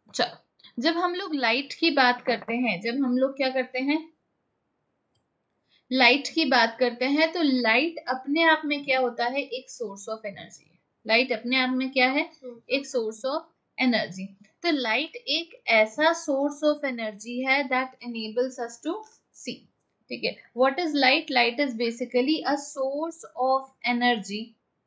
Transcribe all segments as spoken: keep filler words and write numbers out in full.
चलो, जब हम लोग लाइट की बात करते हैं, जब हम लोग क्या करते हैं, लाइट की बात करते हैं, तो लाइट अपने आप में क्या होता है, एक सोर्स ऑफ एनर्जी है। लाइट अपने आप में क्या है, एक सोर्स ऑफ एनर्जी। तो लाइट एक ऐसा सोर्स ऑफ एनर्जी है that enables us to see। ठीक है, what is light? Light is basically a source of energy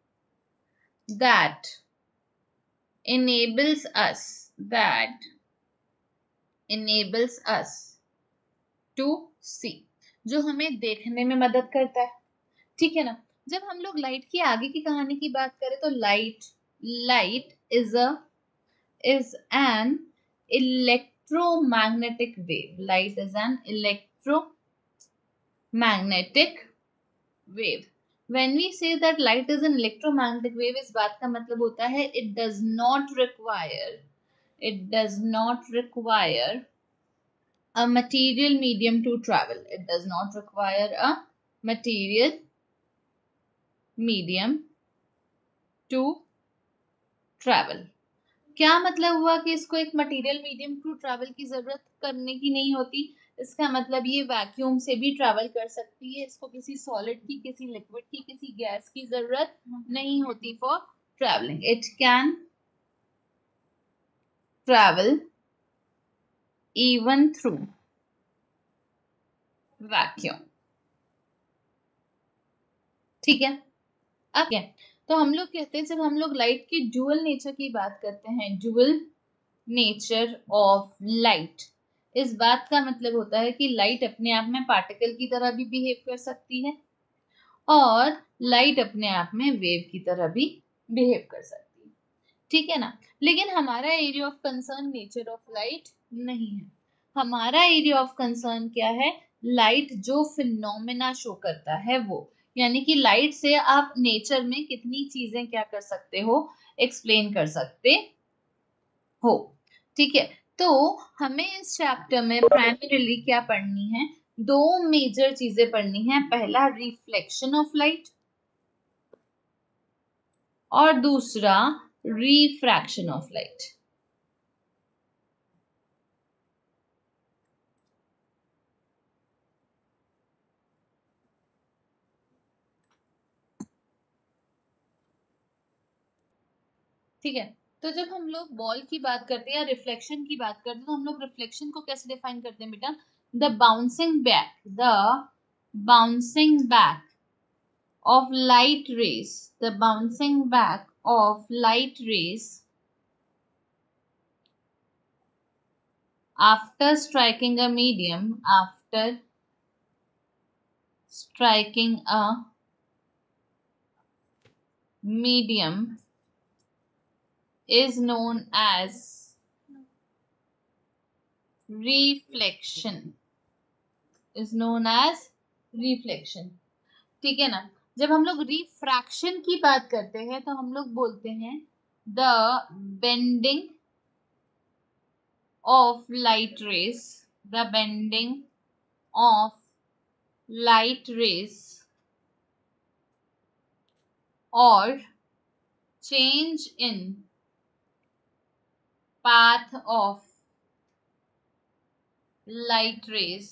that enables us that enables us to see, जो हमें देखने में मदद करता है। ठीक है ना। जब हम लोग लाइट की आगे की कहानी की बात करें तो light light is a is an electromagnetic wave. Light is an electromagnetic wave. When we say that light is an electromagnetic wave, इस बात का मतलब होता है it does not require it does not require a material medium to travel. It does not require a material medium to travel. क्या मतलब हुआ कि इसको एक मटेरियल मीडियम टू ट्रैवल की जरूरत करने की नहीं होती? इसका मतलब ये वैक्यूम से भी ट्रैवल कर सकती है, इसको किसी सॉलिड की, किसी लिक्विड की, किसी गैस की जरूरत नहीं होती for travelling. It can travel even through vacuum. ठीक है। अब क्या, तो हम लोग कहते हैं, जब हम लोग लाइट की ड्यूअल नेचर की बात करते हैं, ड्यूअल नेचर ऑफ लाइट, इस बात का मतलब होता है कि लाइट अपने आप में पार्टिकल की तरह भी बिहेव कर सकती है और लाइट अपने आप में वेव की तरह भी बिहेव कर सकती है। ठीक है ना। लेकिन हमारा area of concern nature of light नहीं है। हमारा एरिया ऑफ कंसर्न क्या है? लाइट जो फिनोमेना शो करता है वो, यानी कि लाइट से आप नेचर में कितनी चीजें क्या कर सकते हो, एक्सप्लेन कर सकते हो। ठीक है, तो हमें इस चैप्टर में प्राइमरीली क्या पढ़नी है? दो मेजर चीजें पढ़नी है। पहला रिफ्लेक्शन ऑफ लाइट और दूसरा रिफ्रैक्शन ऑफ लाइट। ठीक है, तो जब हम लोग बॉल की बात करते हैं या रिफ्लेक्शन की बात करते हैं, तो हम लोग रिफ्लेक्शन को कैसे डिफाइन करते हैं बेटा? The bouncing back the bouncing back of light rays, the bouncing back of light rays after striking a medium, after striking a medium is known as reflection, is known as reflection। ठीक है ना। जब हम लोग refraction की बात करते हैं तो हम लोग बोलते हैं the bending of light rays, the bending of light rays or change in path of light rays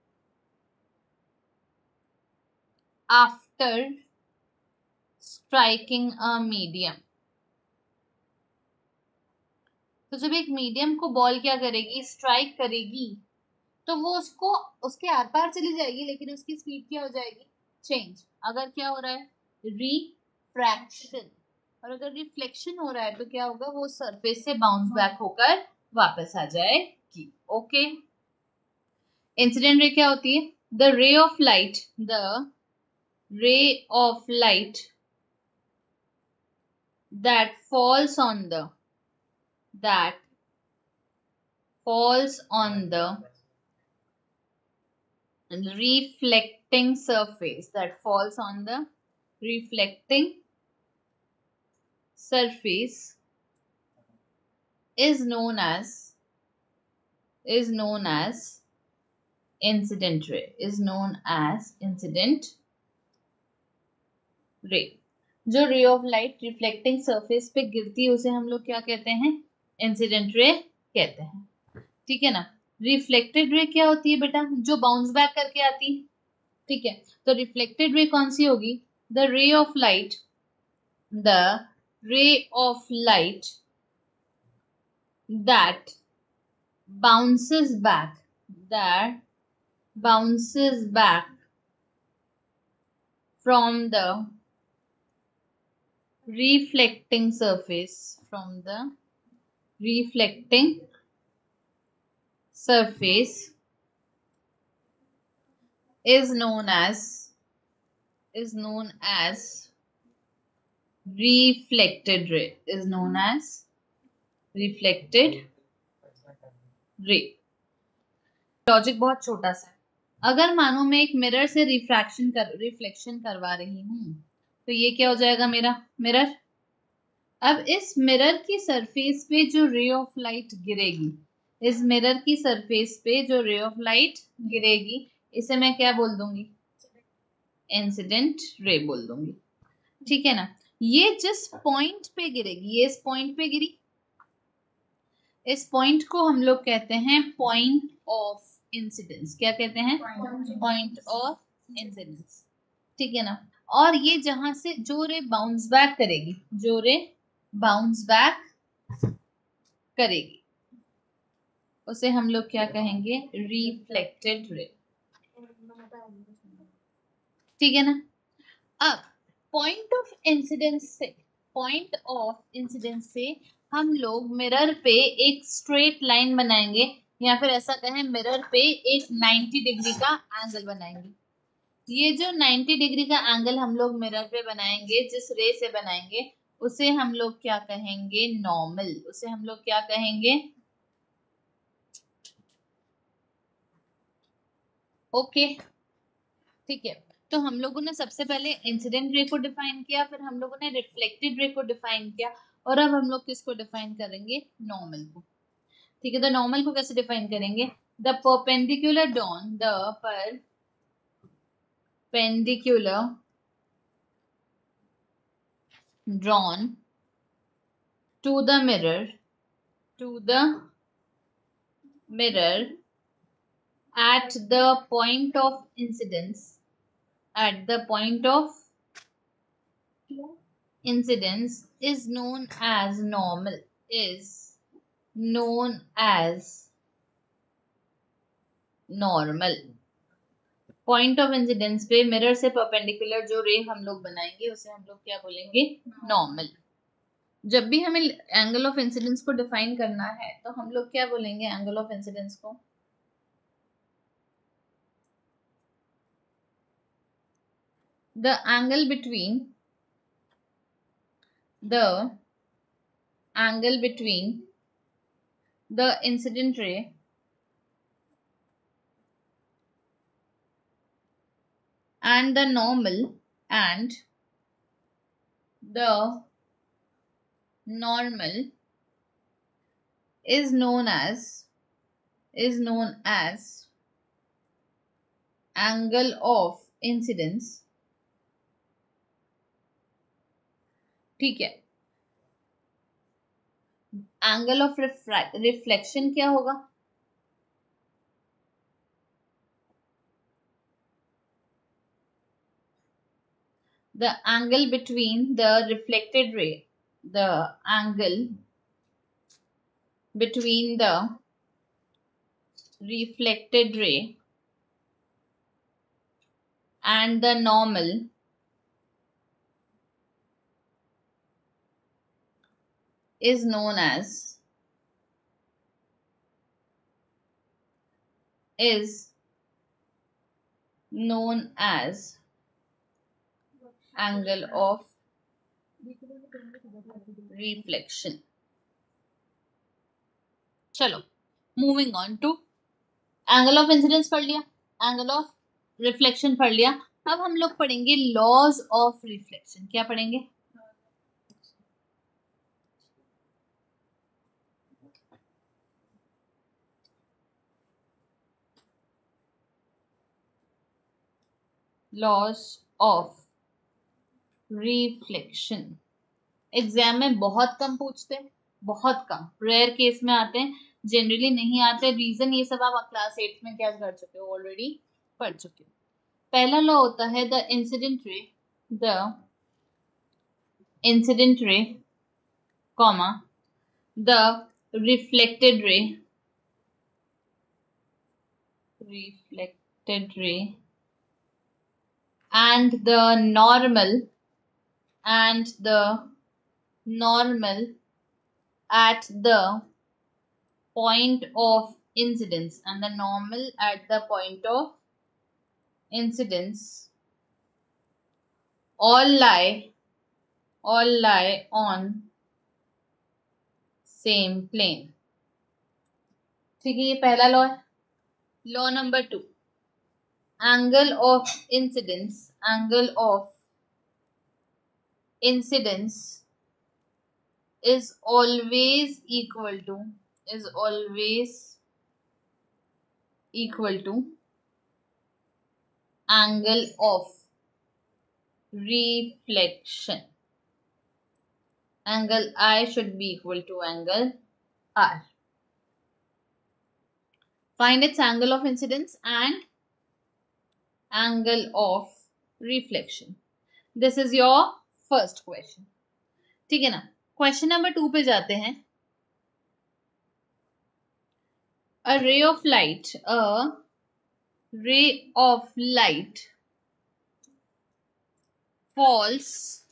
after striking a medium। तो जब एक मीडियम को बॉल क्या करेगी, स्ट्राइक करेगी, तो वो उसको उसके आर पार चली जाएगी, लेकिन उसकी स्पीड क्या हो जाएगी, चेंज। अगर क्या हो रहा है, रिफ्रैक्शन, और अगर रिफ्लेक्शन हो रहा है तो क्या होगा, वो सरफेस से बाउंस बैक होकर वापस आ जाएगी। ओके। इंसिडेंट रे क्या होती है? The ray of light the ray of light that falls on the that falls on the reflecting surface that falls on the reflecting surface is known as is known as incident ray, is known as incident ray। जो रे of light reflecting surface पे गिरती है उसे हम लोग क्या कहते हैं, इंसिडेंट रे कहते हैं, ठीक है ना। रिफ्लेक्टेड रे क्या होती है बेटा, जो बाउंस बैक करके आती है, ठीक है। तो रिफ्लेक्टेड रे कौन सी होगी, the ray of light, the ray of light that bounces back, that bounces back from the reflecting surface, from the reflecting surface is known as is known as reflected ray, is known as reflected ray। Logic बहुत छोटा सा है। अगर मानो मैं एक mirror से refraction कर रिफ्लेक्शन करवा रही हूं, तो ये क्या हो जाएगा मेरा मिरर। अब इस मिरर की सरफेस पे जो रे ऑफ लाइट गिरेगी, इस मिरर की सरफेस पे जो रे ऑफ लाइट गिरेगी, इसे मैं क्या बोल दूंगी, इंसिडेंट रे बोल दूंगी, ठीक है ना। ये जिस पॉइंट पे गिरेगी, ये इस पॉइंट पे गिरी, इस पॉइंट को हम लोग कहते हैं पॉइंट ऑफ इंसिडेंस। क्या कहते हैं, पॉइंट ऑफ इंसिडेंस, ठीक है ना। और ये जहां से जो रे बाउंस बैक करेगी, जो रे बाउंस बैक करेगी, उसे हम लोग क्या कहेंगे, रिफ्लेक्टेड रे, ठीक है ना। अब पॉइंट ऑफ इंसिडेंस से पॉइंट ऑफ इंसिडेंस से हम लोग मिरर पे एक स्ट्रेट लाइन बनाएंगे, या फिर ऐसा कहें मिरर पे एक नाइंटी डिग्री का एंगल बनाएंगे। ये जो नाइंटी डिग्री का एंगल हम लोग मिरर पे बनाएंगे, जिस रे से बनाएंगे, उसे हम लोग क्या कहेंगे, नॉर्मल। उसे हम लोग क्या कहेंगे, ओके, ठीक है। तो हम लोगों ने सबसे पहले इंसिडेंट रे को डिफाइन किया, फिर हम लोगों ने रिफ्लेक्टेड रे को डिफाइन किया, और अब हम लोग किसको डिफाइन करेंगे, नॉर्मल को, ठीक है। तो नॉर्मल को कैसे डिफाइन करेंगे, the perpendicular drawn the perpendicular drawn to the mirror to the mirror at the point of incidence at the point of incidence is known as normal, is known as normal। Point of incidence पे mirror से perpendicular जो ray हम लोग बनाएंगे, उसे हम लोग क्या बोलेंगे, नॉर्मल। जब भी हमें एंगल ऑफ इंसिडेंस को डिफाइन करना है, तो हम लोग क्या बोलेंगे एंगल ऑफ इंसिडेंस को, the angle between the angle between the incident ray and the normal and the normal is known as is known as angle of incidence, ठीक है। एंगल ऑफ रिफ्लेक्शन क्या होगा, the angle between the reflected ray the angle between the reflected ray and the normal is known as is known as angle of reflection। चलो moving on to, angle of incidence पढ़ लिया, angle of reflection पढ़ लिया। अब हम लोग पढ़ेंगे laws of reflection. क्या पढ़ेंगे, लॉज ऑफ रिफ्लेक्शन। एग्जाम में बहुत कम पूछते हैं, बहुत कम, रेयर केस में आते हैं, जनरली नहीं आते। रीजन ये सब आप क्लास एट में क्या कर चुके हो, ऑलरेडी पढ़ चुके हो। पहला लॉ होता है the incident ray, the incident ray comma the reflected ray, reflected ray and the normal and the normal at the point of incidence and the normal at the point of incidence all lie all lie on same plane। ठीक है, ये पहला law है। Law number two, angle of incidence angle of incidence is always equal to is always equal to angle of reflection। Angle I should be equal to angle R. Find its angle of incidence and angle of reflection. This is your first question। ठीक है ना। Question number two पे जाते हैं। A ray of light, a ray of light falls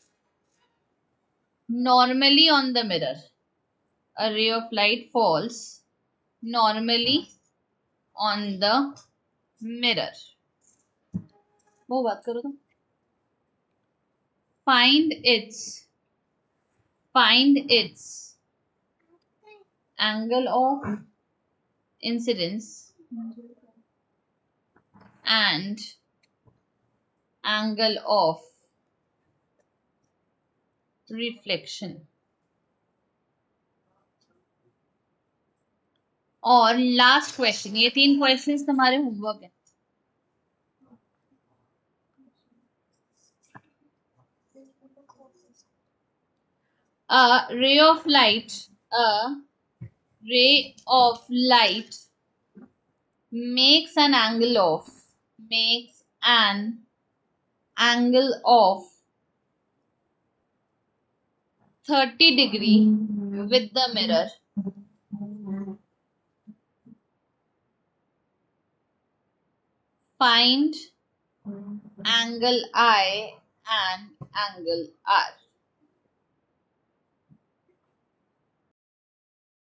normally on the mirror। A ray of light falls normally on the mirror। वो बात करो तुम। Find its find its angle of incidence and angle of reflection। और last question, ये तीन questions तुम्हारे homework है। A ray of light a ray of light makes an angle of makes an angle of thirty degree with the mirror। Find angle I and angle R।